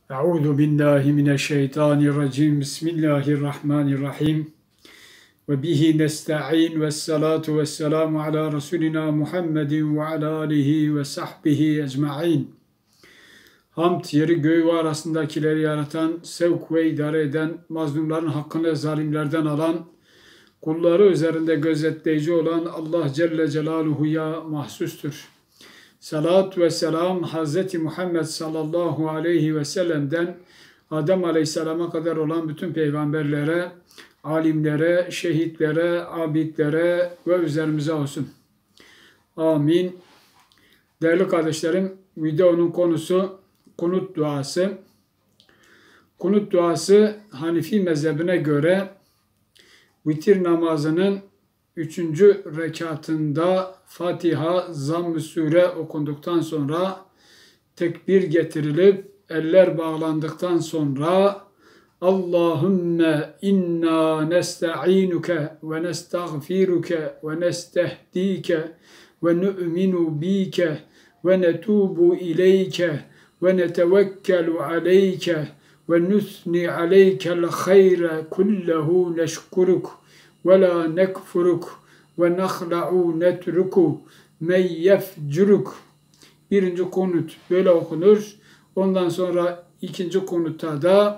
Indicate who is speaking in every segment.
Speaker 1: Euzu billahi mineşşeytanirracim. Bismillahirrahmanirrahim. Ve bihi nesta'in ve salatu ve selamu ala Resulina Muhammedin ve ala alihi ve sahbihi ecma'in. Hamd, yeri göğü arasındakileri yaratan, sevk ve idare eden, mazlumların hakkını zalimlerden alan, kulları üzerinde gözetleyici olan Allah Celle Celaluhu'ya mahsustur. Salat ve selam Hz. Muhammed sallallahu aleyhi ve sellem'den Adem aleyhisselama kadar olan bütün peygamberlere, alimlere, şehitlere, abidlere ve üzerimize olsun. Amin. Değerli kardeşlerim, videonun konusu kunut duası. Kunut duası Hanefi mezhebine göre vitir namazının 3. rekatında Fatiha, Zamm-ı Sure okunduktan sonra tekbir getirilip eller bağlandıktan sonra Allahümme inna nesta'inuke ve nestağfiruke ve nestehdike ve nu'minu bike ve netubu ileyke ve netevekkelu aleyke ve nusni aleykel hayre kullehu neşkuruk ve la nekfuruk ve nakhla'u netruku men yefcuruk. Birinci kunut böyle okunur. Ondan sonra ikinci kunutta da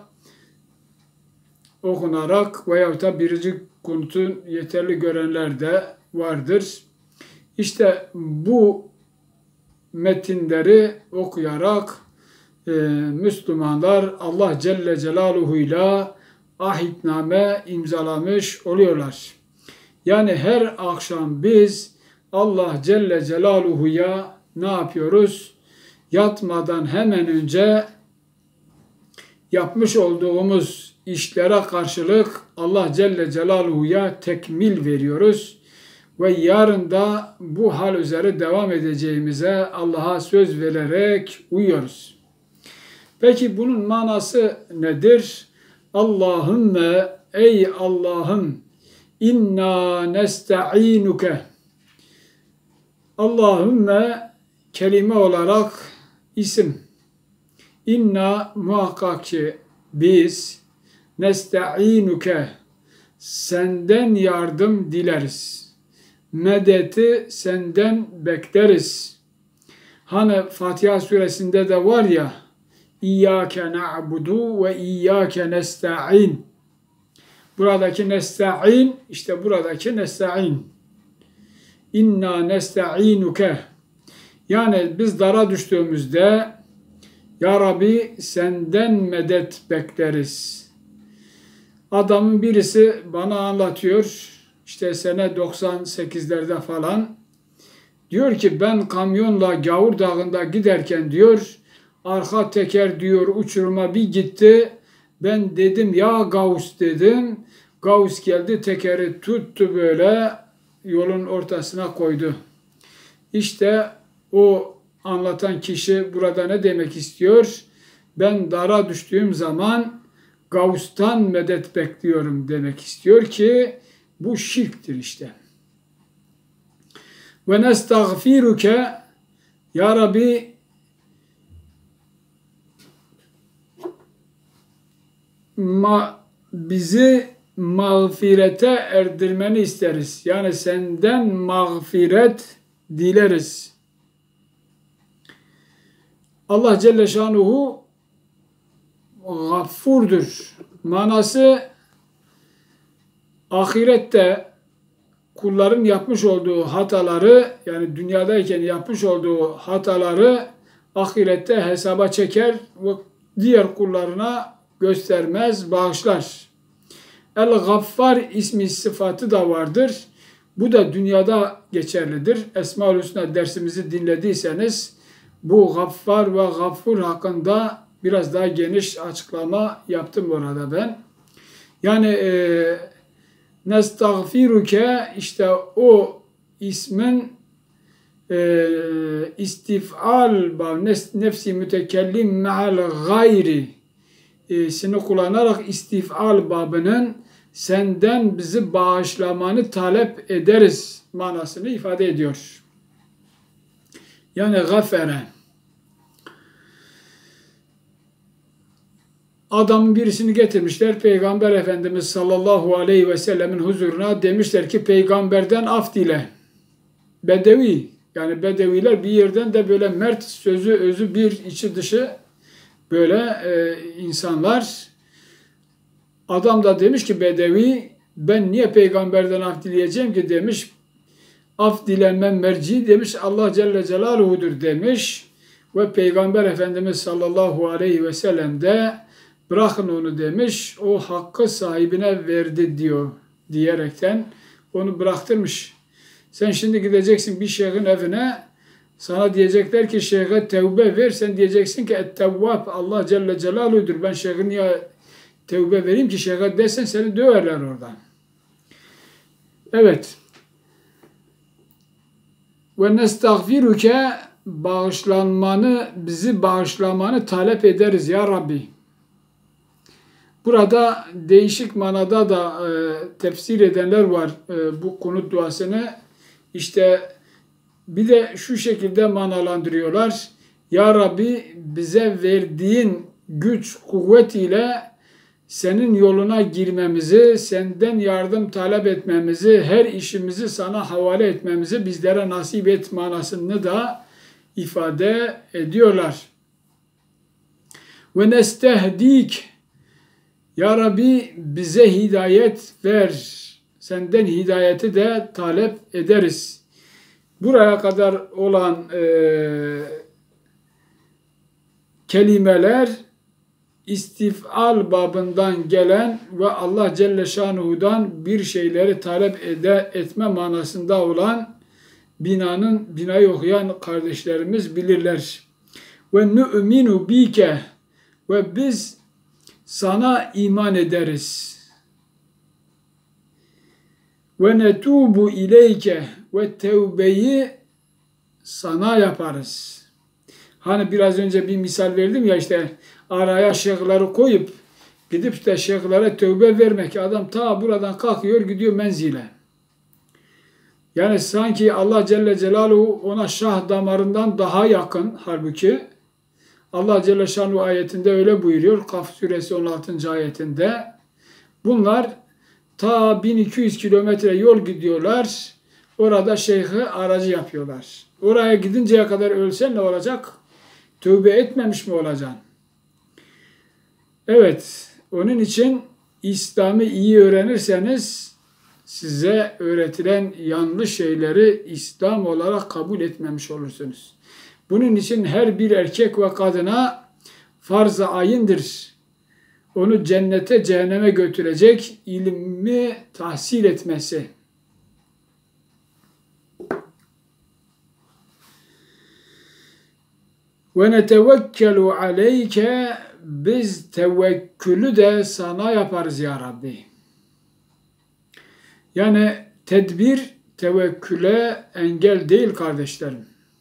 Speaker 1: okunarak veyahut da birinci kunutun yeterli görenler de vardır. İşte bu metinleri okuyarak Müslümanlar Allah Celle Celaluhu'yla ahitname imzalamış oluyorlar. Yani her akşam biz Allah Celle Celaluhu'ya ne yapıyoruz? Yatmadan hemen önce yapmış olduğumuz işlere karşılık Allah Celle Celaluhu'ya tekmil veriyoruz. Ve yarın da bu hal üzere devam edeceğimize Allah'a söz vererek uyuyoruz. Peki bunun manası nedir? Allahümme, ey Allah'ım, inna nesta'inuke. Allahümme kelime olarak isim. İnna muhakkak ki biz nesta'inuke senden yardım dileriz. Medeti senden bekleriz. Hani Fatiha suresinde de var ya İyyâke na'budu ve iyyâke nesta'in. Buradaki nesta'in, işte buradaki nesta'in. İnna nesta'inuke. Yani biz dara düştüğümüzde Ya Rabbi senden medet bekleriz. Adamın birisi bana anlatıyor, işte sene 98'lerde falan. Diyor ki ben kamyonla Gavur Dağı'nda giderken diyor, arka teker diyor uçuruma bir gitti. Ben dedim ya Gavus dedim. Gavus geldi tekeri tuttu böyle yolun ortasına koydu. İşte o anlatan kişi burada ne demek istiyor? Ben dara düştüğüm zaman Gavus'tan medet bekliyorum demek istiyor ki bu şirktir işte. Ve nestağfiruke Ya Rabbi bizi mağfirete erdirmeni isteriz. Yani senden mağfiret dileriz. Allah Celle Şanuhu gaffurdur. Manası ahirette kulların yapmış olduğu hataları, yani dünyadayken yapmış olduğu hataları ahirette hesaba çeker ve diğer kullarına göstermez, bağışlar. El-Gaffar ismi sıfatı da vardır. Bu da dünyada geçerlidir. Esma-ül Hüsna dersimizi dinlediyseniz bu Gaffar ve Gaffur hakkında biraz daha geniş açıklama yaptım orada ben. Yani nestağfiruke işte o ismin istifal nefsi mütekellim me'al gayri sini kullanarak istifal babının senden bizi bağışlamanı talep ederiz manasını ifade ediyor. Yani gafere. adamın birisini getirmişler Peygamber Efendimiz sallallahu aleyhi ve sellemin huzuruna, demişler ki peygamberden af dile. Bedevi, yani bedeviler bir yerden de böyle mert, sözü özü bir, içi dışı böyle insanlar. Adam da demiş ki bedevi, ben niye peygamberden af dileyeceğim ki demiş. Af dilenmem merci demiş, Allah Celle Celaluhu'dur demiş. Ve Peygamber Efendimiz sallallahu aleyhi ve sellem de bırakın onu demiş, o hakkı sahibine verdi diyor diyerekten onu bıraktırmış. Sen şimdi gideceksin bir şeyhin evine, sana diyecekler ki şeyhe tevbe ver, sen diyeceksin ki et-tevvab Allah Celle Celaluhu'dur, ben şeyhe niye tevbe vereyim ki şeyhe desen seni döverler oradan. Evet. Ve nestağfiruke, bağışlanmanı, bizi bağışlamanı talep ederiz ya Rabbi. Burada değişik manada da tefsir edenler var bu kunut duasını. İşte bir de şu şekilde manalandırıyorlar. Ya Rabbi, bize verdiğin güç, kuvvet ile senin yoluna girmemizi, senden yardım talep etmemizi, her işimizi sana havale etmemizi bizlere nasip et manasını da ifade ediyorlar. Ve nestehdik, ya Rabbi bize hidayet ver, senden hidayeti de talep ederiz. Buraya kadar olan kelimeler istifal babından gelen ve Allah Celle Şanuhu'dan bir şeyleri talep etme manasında olan binayı okuyan kardeşlerimiz bilirler. Ve nu'minu bike, ve biz sana iman ederiz. Ve netubu ileyke, ve tevbeyi sana yaparız. Hani biraz önce bir misal verdim ya, işte araya şeyhleri koyup gidip de şeyhlere tövbe vermek. Adam ta buradan kalkıyor gidiyor menzile. Yani sanki Allah Celle Celaluhu ona şah damarından daha yakın. Halbuki Allah Celle Şanuhu ayetinde öyle buyuruyor. Kaf suresi 16. ayetinde. Bunlar ta 1200 kilometre yol gidiyorlar. Orada şeyhi aracı yapıyorlar. Oraya gidinceye kadar ölsen ne olacak? Tövbe etmemiş mi olacaksın? Evet, onun için İslam'ı iyi öğrenirseniz size öğretilen yanlış şeyleri İslam olarak kabul etmemiş olursunuz. Bunun için her bir erkek ve kadına farz-ı ayındır. Onu cennete, cehenneme götürecek ilmi tahsil etmesi. Ve netevekkelu aleyke, biz tevekkülü de sana yaparız ya Rabbi. Yani tedbir tevekküle engel değil kardeşlerim.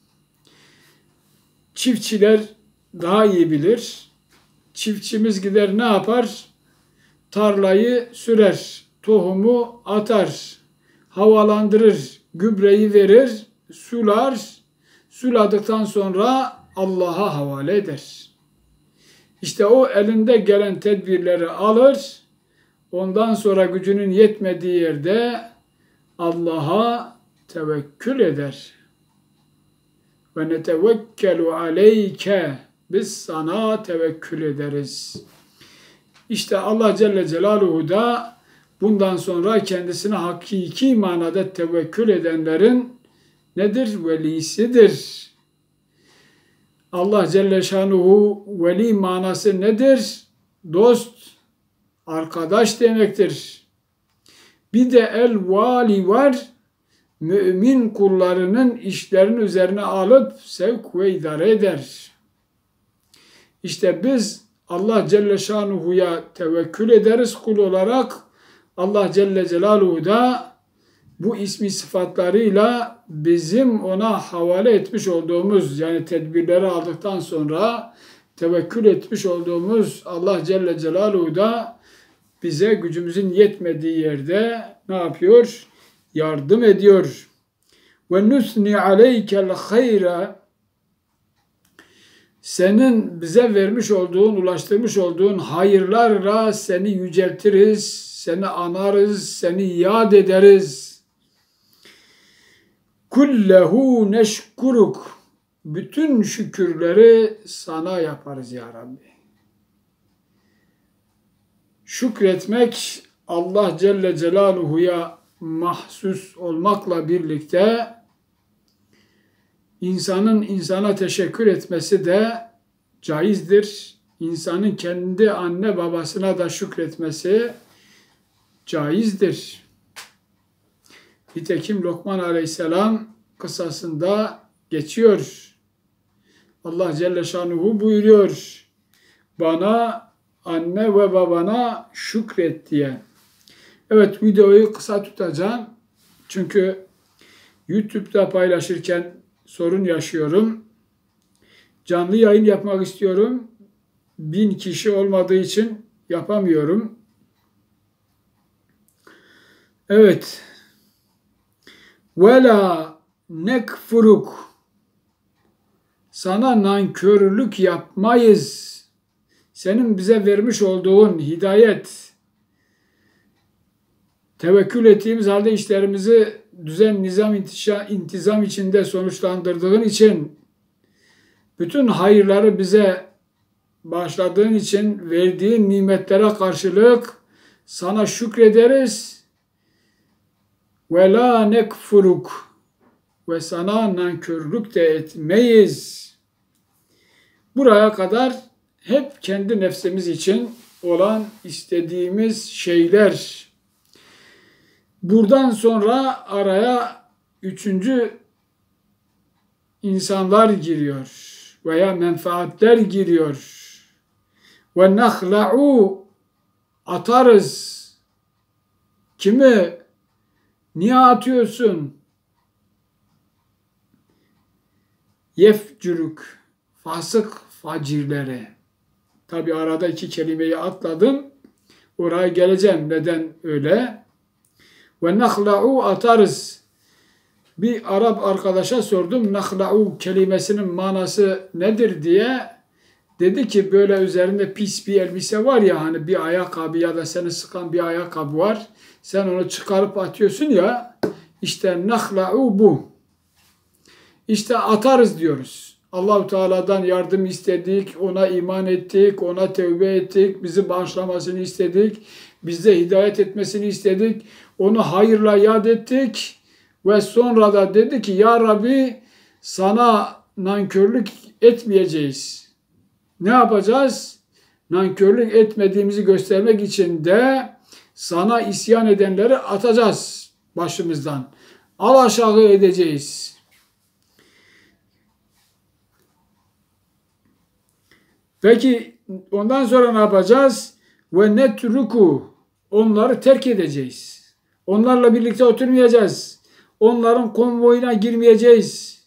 Speaker 1: Çiftçiler daha iyi bilir. Çiftçimiz gider ne yapar? Tarlayı sürer, tohumu atar, havalandırır, gübreyi verir, sular, suladıktan sonra Allah'a havale eder. İşte o elinde gelen tedbirleri alır, ondan sonra gücünün yetmediği yerde Allah'a tevekkül eder. Ve netevekkelu aleyke, biz sana tevekkül ederiz. İşte Allah Celle Celaluhu da bundan sonra kendisine hakiki manada tevekkül edenlerin nedir? Velisidir. Allah Celle Şanuhu veli manası nedir? Dost, arkadaş demektir. Bir de el-vali var. Mümin kullarının işlerini üzerine alıp sevk ve idare eder. İşte biz Allah Celle Şanuhu'ya tevekkül ederiz kul olarak. Allah Celle Celaluhu da bu ismi sıfatlarıyla bizim ona havale etmiş olduğumuz, yani tedbirleri aldıktan sonra tevekkül etmiş olduğumuz Allah Celle Celaluhu da bize gücümüzün yetmediği yerde ne yapıyor? Yardım ediyor. Ve nusni aleykel hayra, senin bize vermiş olduğun, ulaştırmış olduğun hayırlarla seni yüceltiriz, seni anarız, seni yad ederiz. Kullehu neşkuruk. Bütün şükürleri sana yaparız ya Rabbi. Şükretmek Allah Celle Celaluhu'ya mahsus olmakla birlikte insanın insana teşekkür etmesi de caizdir. İnsanın kendi anne babasına da şükretmesi caizdir. Nitekim Lokman Aleyhisselam kıssasında geçiyor. Allah Celle Şanuhu buyuruyor. Bana, anne ve babana şükret diye. Evet, videoyu kısa tutacağım. Çünkü YouTube'da paylaşırken sorun yaşıyorum. Canlı yayın yapmak istiyorum. 1000 kişi olmadığı için yapamıyorum. Evet. وَلَا نَكْفُرُكُ. Sana nankörlük yapmayız. Senin bize vermiş olduğun hidayet, tevekkül ettiğimiz halde işlerimizi düzen, nizam, intizam içinde sonuçlandırdığın için, bütün hayırları bize bağışladığın için, verdiğin nimetlere karşılık sana şükrederiz. Ve la nekfuruk. Ve sana nankörlük de etmeyiz. Buraya kadar hep kendi nefsimiz için olan istediğimiz şeyler. Buradan sonra araya üçüncü insanlar giriyor veya menfaatler giriyor. Ve nahla'u, atarız. Kimi? Niye atıyorsun? Yefcülük, fasık facirleri. Tabi arada iki kelimeyi atladım. Oraya geleceğim. Neden öyle? Ve nahla'u, atarız. Bir Arap arkadaşa sordum. Nahla'u kelimesinin manası nedir diye. Dedi ki böyle üzerinde pis bir elbise var ya, hani bir ayakkabı ya da seni sıkan bir ayakkabı var. Sen onu çıkarıp atıyorsun ya. İşte nahla'u bu. İşte atarız diyoruz. Allah-u Teala'dan yardım istedik, ona iman ettik, ona tevbe ettik, bizi bağışlamasını istedik, bize hidayet etmesini istedik, onu hayırla yad ettik ve sonra da dedi ki ya Rabbi sana nankörlük etmeyeceğiz. Ne yapacağız? Nankörlük etmediğimizi göstermek için de sana isyan edenleri atacağız başımızdan. Alaşağı edeceğiz. Peki ondan sonra ne yapacağız? Ve netruku, onları terk edeceğiz. Onlarla birlikte oturmayacağız. Onların konvoyuna girmeyeceğiz.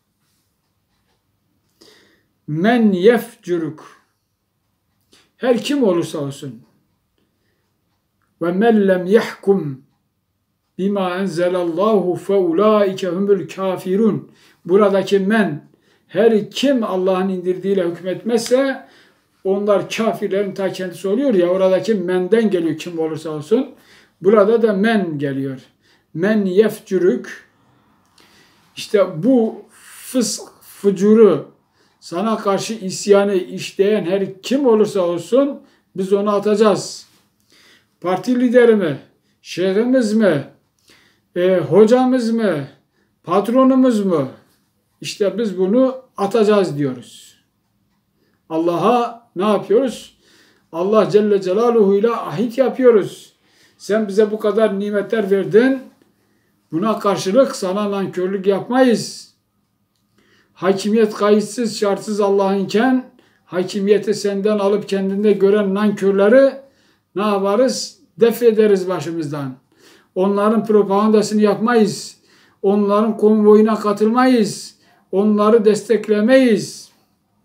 Speaker 1: Men yefcuruk, her kim olursa olsun. Ve men lem yahkum bima enzelallahu fe ulaike humul kafirun. Buradaki men, her kim Allah'ın indirdiğiyle hükmetmezse onlar kafirlerin ta kendisi oluyor ya, oradaki menden geliyor kim olursa olsun. Burada da men geliyor. Men yefcürük, işte bu fısk, fucuru, sana karşı isyanı işleyen her kim olursa olsun biz onu atacağız. Parti lideri mi, şeyhimiz mi, hocamız mı, patronumuz mu? İşte biz bunu atacağız diyoruz. Allah'a ne yapıyoruz? Allah Celle Celaluhu ile ahit yapıyoruz. Sen bize bu kadar nimetler verdin. Buna karşılık sana nankörlük yapmayız. Hakimiyet kayıtsız şartsız Allah'ınken hakimiyeti senden alıp kendinde gören nankörleri ne yaparız? Def ederiz başımızdan. Onların propagandasını yapmayız. Onların konvoyuna katılmayız. Onları desteklemeyiz.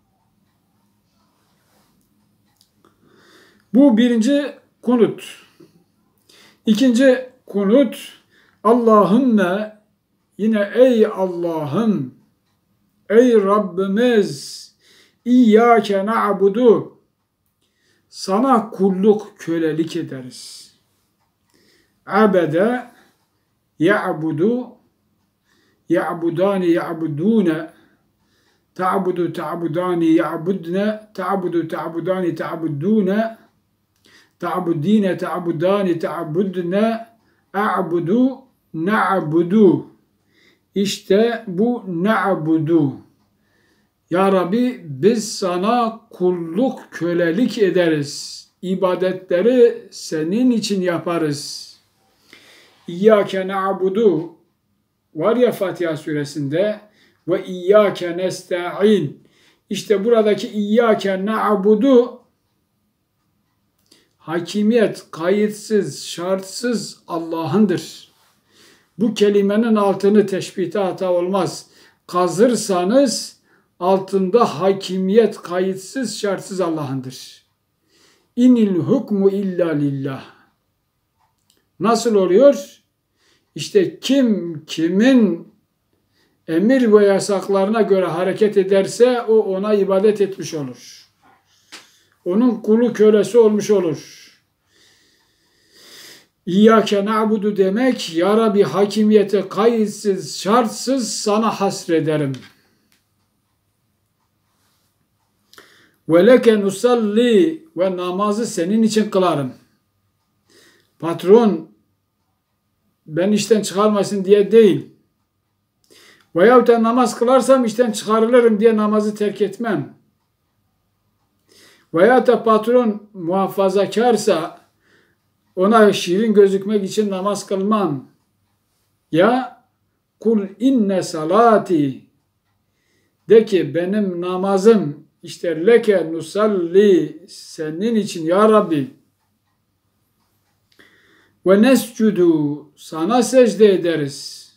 Speaker 1: Bu birinci kunut. İkinci kunut, Allahümme, yine ey Allah'ım, ey Rabbimiz, İyyâke na'budu. Sana kulluk, kölelik ederiz. Abede ya'budu, ya'budani ya'budune, ta'budu ta'budani ya'budne, ta'budu ta'budani ta'budune, ta'budine ta'budani ta'budne, a'budu na'budu. İşte bu na'budu. Ya Rabbi biz sana kulluk, kölelik ederiz. İbadetleri senin için yaparız. İyyâke na'budu var ya Fatiha suresinde ve İyyâke nesta'in. İşte buradaki İyyâke na'budu hakimiyet kayıtsız, şartsız Allah'ındır. Bu kelimenin altını teşbihte hata olmaz. Kazırsanız altında hakimiyet kayıtsız, şartsız Allah'ındır. İnil hukmu illa lillah. Nasıl oluyor? İşte kim kimin emir ve yasaklarına göre hareket ederse o ona ibadet etmiş olur. Onun kulu kölesi olmuş olur. İyyâke na'budu demek, Ya Rabbi hakimiyete kayıtsız, şartsız sana hasrederim. Ve leke nusalli ve namazı senin için kılarım. Patron ben işten çıkarmasın diye değil. Veyahut da namaz kılarsam işten çıkarılırım diye namazı terk etmem. Veyahut da patron muhafazakarsa ona şirin gözükmek için namaz kılmam. Ya kul inne salati de ki benim namazım işte leke nusalli senin için ya Rabbi ve nescudu sana secde ederiz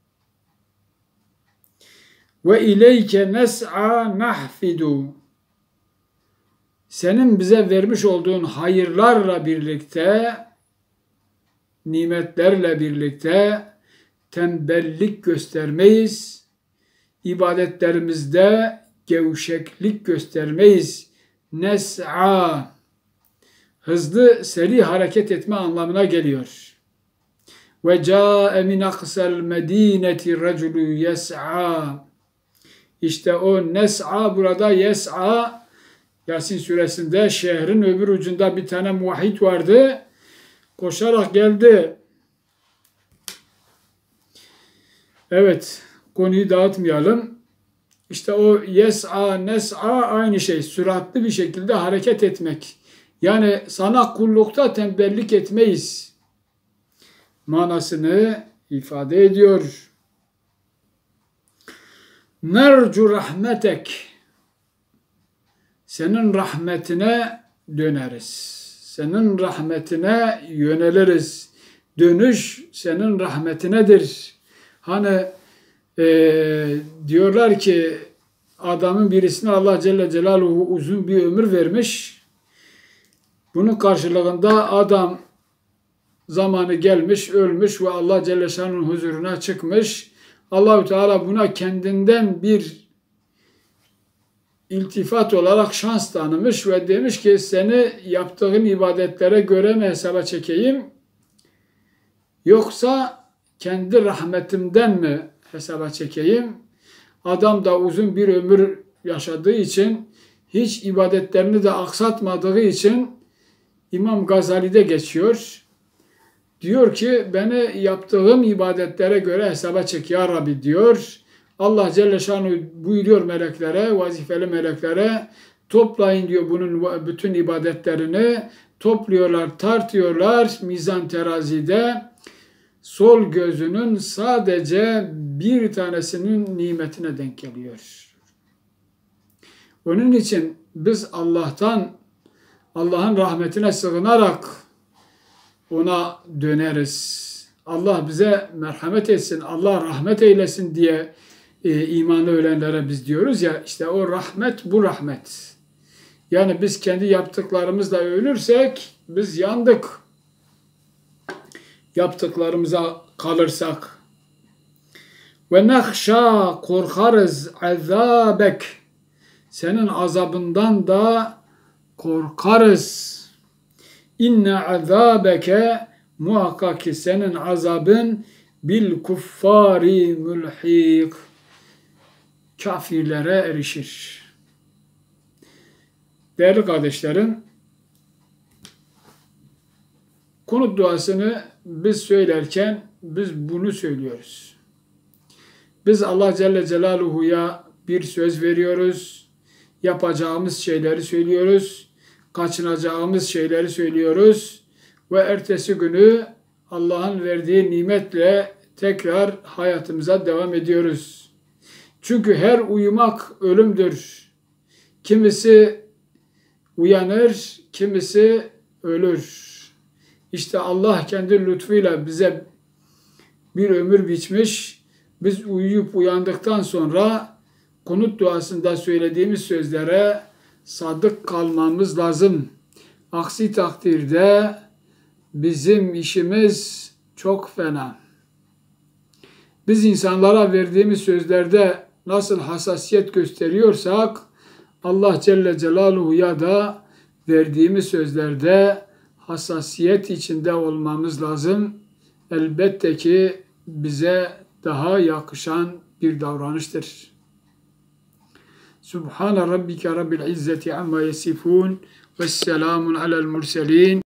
Speaker 1: ve ileyke nes'a nahfidu senin bize vermiş olduğun hayırlarla birlikte nimetlerle birlikte tembellik göstermeyiz. İbadetlerimizde gevşeklik göstermeyiz. Nes'a hızlı, seri hareket etme anlamına geliyor. Ve câe min aksel medîneti raculu yes'a. İşte o nes'a burada yes'a. Yasin suresinde şehrin öbür ucunda bir tane muvahhid vardı. Koşarak geldi. Evet, konuyu dağıtmayalım. İşte o yes'a, nes'a aynı şey. Süratli bir şekilde hareket etmek. Yani sana kullukta tembellik etmeyiz manasını ifade ediyor. Nercu rahmetek. Senin rahmetine döneriz. Senin rahmetine yöneliriz. Dönüş senin rahmetinedir. Hani diyorlar ki adamın birisine Allah Celle Celaluhu uzun bir ömür vermiş. Bunun karşılığında adam zamanı gelmiş, ölmüş ve Allah Celle Şan'ın huzuruna çıkmış. Allah-u Teala buna kendinden bir iltifat olarak şans tanımış ve demiş ki seni yaptığın ibadetlere göre mi hesaba çekeyim yoksa kendi rahmetimden mi hesaba çekeyim? Adam da uzun bir ömür yaşadığı için hiç ibadetlerini de aksatmadığı için İmam Gazali'de geçiyor. Diyor ki beni yaptığım ibadetlere göre hesaba çek ya Rabbi diyor. Allah Celle Şanhu buyuruyor meleklere, vazifeli meleklere toplayın diyor bunun bütün ibadetlerini. Topluyorlar, tartıyorlar mizan terazide. Sol gözünün sadece bir tanesinin nimetine denk geliyor. Onun için biz Allah'ın rahmetine sığınarak ona döneriz. Allah bize merhamet etsin, Allah rahmet eylesin diye imanlı ölenlere biz diyoruz ya, işte o rahmet bu rahmet. Yani biz kendi yaptıklarımızla ölürsek biz yandık. Yaptıklarımıza kalırsak. Ve nahşa korkarız azabek senin azabından da korkarız. İnne azabeke, muhakkak ki senin azabın bil kuffari mülhik, kafirlere erişir. Değerli kardeşlerim, kunut duasını biz söylerken biz bunu söylüyoruz. Biz Allah Celle Celaluhu'ya bir söz veriyoruz. Yapacağımız şeyleri söylüyoruz. Kaçınacağımız şeyleri söylüyoruz. Ve ertesi günü Allah'ın verdiği nimetle tekrar hayatımıza devam ediyoruz. Çünkü her uyumak ölümdür. Kimisi uyanır, kimisi ölür. İşte Allah kendi lütfuyla bize bir ömür biçmiş. Biz uyuyup uyandıktan sonra kunut duasında söylediğimiz sözlere sadık kalmamız lazım. Aksi takdirde bizim işimiz çok fena. Biz insanlara verdiğimiz sözlerde nasıl hassasiyet gösteriyorsak Allah Celle Celaluhu'ya da verdiğimiz sözlerde hassasiyet içinde olmamız lazım. Elbette ki bize daha yakışan bir davranıştır. Subhane rabbike rabbil izzeti amma yasifun ve selamun alel murselin.